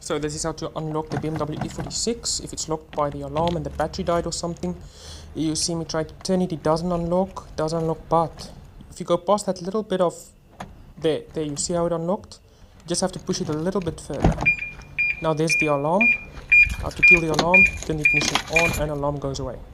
So this is how to unlock the BMW e46 if it's locked by the alarm and the battery died or something. You see me try to turn it, it doesn't unlock, but if you go past that little bit of there you see how it unlocked? You just have to push it a little bit further. Now there's the alarm. I have to kill the alarm, turn the ignition on and alarm goes away.